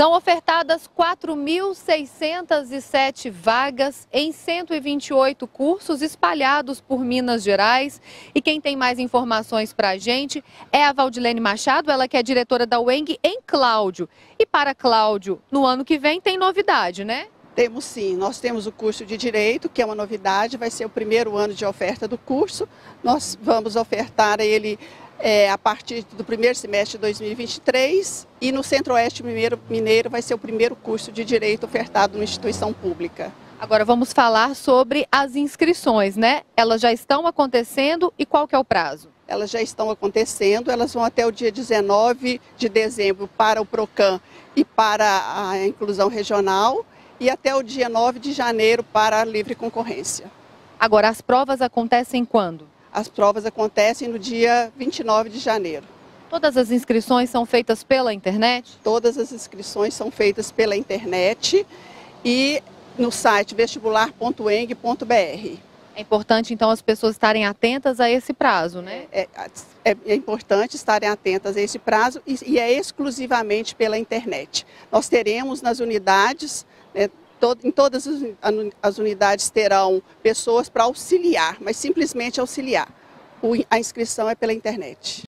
São ofertadas 4.607 vagas em 128 cursos espalhados por Minas Gerais. E quem tem mais informações para a gente é a Valdilene Machado, ela que é diretora da UENG em Cláudio. E para Cláudio, no ano que vem tem novidade, né? Temos sim, nós temos o curso de Direito, que é uma novidade, vai ser o primeiro ano de oferta do curso. Nós vamos ofertar ele a partir do primeiro semestre de 2023 e no Centro-Oeste Mineiro vai ser o primeiro curso de Direito ofertado numa instituição pública. Agora vamos falar sobre as inscrições, né? Elas já estão acontecendo e qual que é o prazo? Elas já estão acontecendo, elas vão até o dia 19 de dezembro para o PROCAN e para a inclusão regional e até o dia 9 de janeiro para a livre concorrência. Agora, as provas acontecem quando? As provas acontecem no dia 29 de janeiro. Todas as inscrições são feitas pela internet? Todas as inscrições são feitas pela internet e no site vestibular.eng.br. É importante, então, as pessoas estarem atentas a esse prazo, né? É importante estarem atentas a esse prazo e é exclusivamente pela internet. Nós teremos nas unidades, né, em todas as unidades terão pessoas para auxiliar, mas simplesmente auxiliar. A inscrição é pela internet.